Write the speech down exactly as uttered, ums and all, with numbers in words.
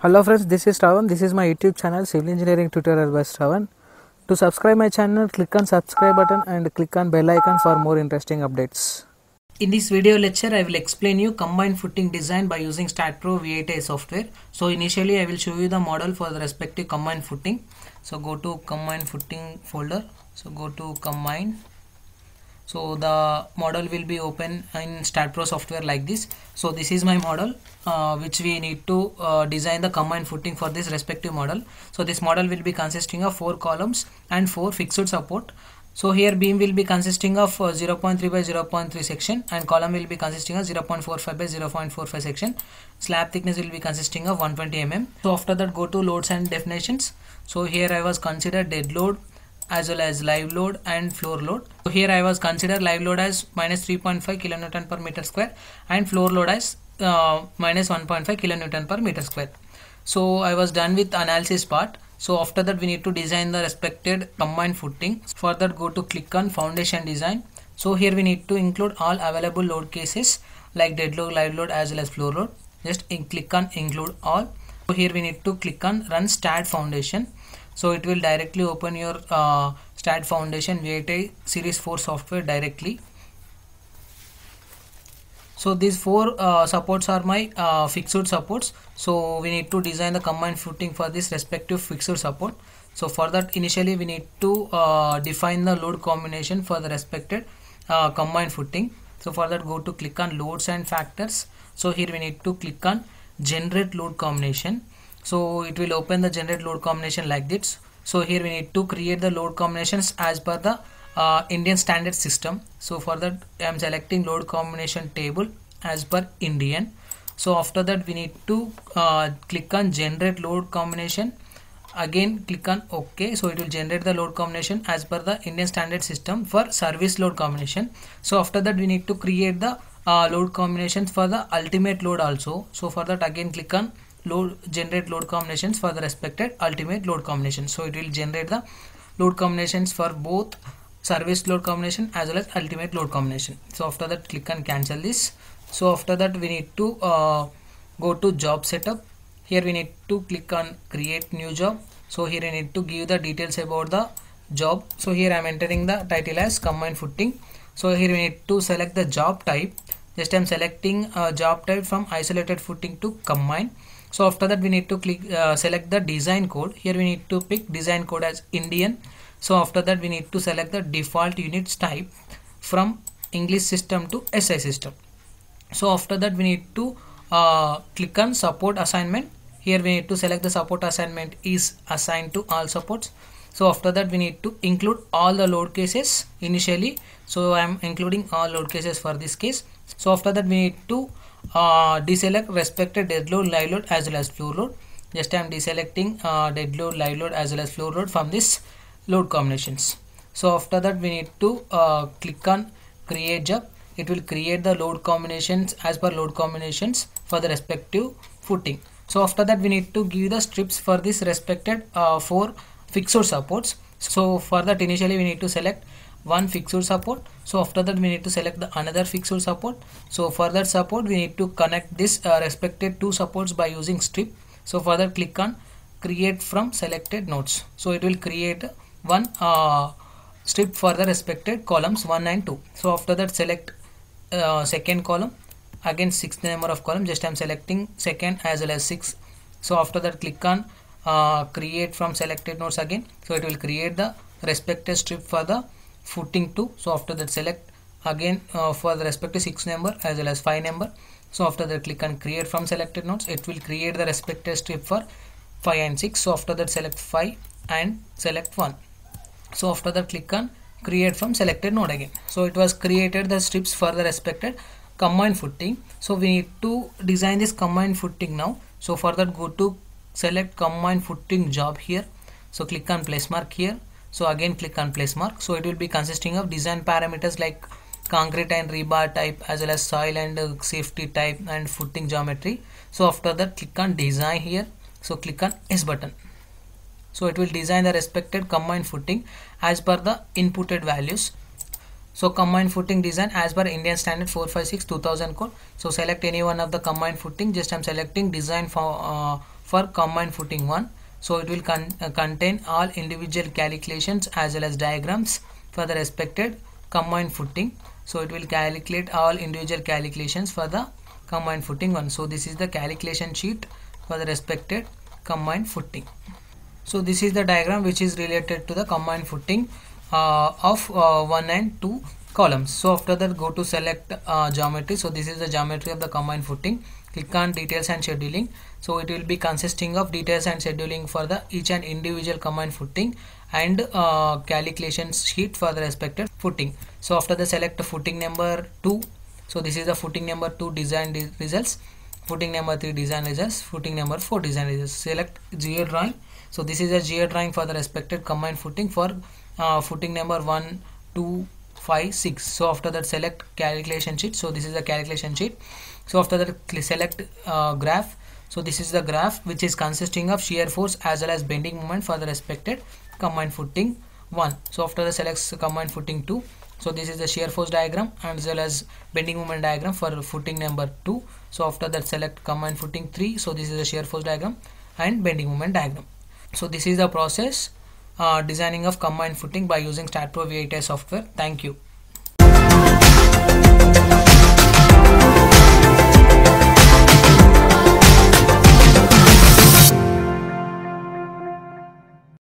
Hello friends, this is Shravan. This is my YouTube channel Civil Engineering Tutorial by Shravan. To subscribe my channel, click on subscribe button and click on bell icon for more interesting updates. In this video lecture, I will explain you combined footing design by using StatPro V eight A software. So initially I will show you the model for the respective combined footing. So go to combined footing folder. So go to combine. So the model will be open in StatPro software like this. So this is my model uh, which we need to uh, design the combined footing for this respective model. So this model will be consisting of four columns and four fixed support. So here beam will be consisting of uh, zero point three by zero point three section and column will be consisting of zero point four five by zero point four five section. Slab thickness will be consisting of one hundred twenty millimeters. So after that go to loads and definitions. So here I was considered dead load as well as live load and floor load. So here I was consider live load as minus three point five kilonewton per meter square and floor load as uh, minus one point five kilonewton per meter square. So I was done with analysis part. So after that we need to design the respected combined footing. For that go to click on foundation design. So here we need to include all available load cases like dead load, live load as well as floor load. Just in click on include all. So here we need to click on run stat foundation. So it will directly open your uh, Stat Foundation V eight A Series four software directly. So these four uh, supports are my uh, fixed supports. So we need to design the combined footing for this respective fixed support. So for that initially we need to uh, define the load combination for the respected uh, combined footing. So for that go to click on loads and factors. So here we need to click on generate load combination. So it will open the generate load combination like this. So here we need to create the load combinations as per the uh, Indian standard system. So for that I am selecting load combination table as per Indian. So after that we need to uh, click on generate load combination. Again click on OK. So it will generate the load combination as per the Indian standard system for service load combination. So after that we need to create the uh, load combinations for the ultimate load also. So for that again click on load generate load combinations for the respected ultimate load combination. So it will generate the load combinations for both service load combination as well as ultimate load combination. So after that click on cancel this. So after that we need to uh, go to job setup. Here we need to click on create new job. So here I need to give the details about the job. So here I am entering the title as combined footing. So here we need to select the job type. Just I am selecting a job type from isolated footing to combine. So after that we need to click uh, select the design code. Here we need to pick design code as Indian. So after that we need to select the default units type from English system to S I system. So after that we need to uh, click on support assignment. Here we need to select the support assignment is assigned to all supports. So after that we need to include all the load cases initially. So I am including all load cases for this case. So after that we need to uh, deselect respected dead load, live load as well as floor load. Just I am deselecting uh, dead load, live load as well as floor load from this load combinations. So after that we need to uh, click on create job. It will create the load combinations as per load combinations for the respective footing. So after that we need to give the strips for this respected uh, four fixed supports. So for that initially we need to select one fixed support. So after that we need to select the another fixed support. So for that support we need to connect this uh, respected two supports by using strip. So for that click on create from selected nodes. So it will create one uh, strip for the respected columns one and two. So after that select uh, second column. Again sixth number of column. Just I am selecting second as well as six. So after that click on uh, create from selected nodes again. So it will create the respected strip for the footing two. So after that select again uh, for the respective six number as well as five number. So after that click on create from selected nodes. It will create the respective strip for five and six. So after that select five and select one. So after that click on create from selected node again. So it was created the strips for the respected combined footing. So we need to design this combined footing now. So for that go to select combined footing job here. So click on place mark here. So again click on place mark. So it will be consisting of design parameters like concrete and rebar type as well as soil and uh, safety type and footing geometry. So after that click on design here. So click on S button. So it will design the respected combined footing as per the inputted values. So combined footing design as per Indian standard four five six two thousand code. So select any one of the combined footing. Just I am selecting design for uh, for combined footing one. So it will con uh, contain all individual calculations as well as diagrams for the respected combined footing. So it will calculate all individual calculations for the combined footing one. So this is the calculation sheet for the respected combined footing. So this is the diagram which is related to the combined footing uh, of uh, one and two columns. So after that, go to select uh, geometry. So this is the geometry of the combined footing. Click on details and scheduling. So it will be consisting of details and scheduling for the each and individual combined footing and uh, calculation sheet for the respective footing. So after the select footing number two. So this is the footing number two design results, footing number three design results, footing number four design results. Select G A drawing. So this is a G A drawing for the respected combined footing for uh, footing number one, two, five, six. So after that, select calculation sheet. So this is the calculation sheet. So after that, select uh, graph. So this is the graph which is consisting of shear force as well as bending moment for the respected combined footing one. So after the select combined footing two. So this is the shear force diagram as well as bending moment diagram for footing number two. So after that, select combined footing three. So this is the shear force diagram and bending moment diagram. So this is the process uh, designing of combined footing by using StatPro V eight software. Thank you.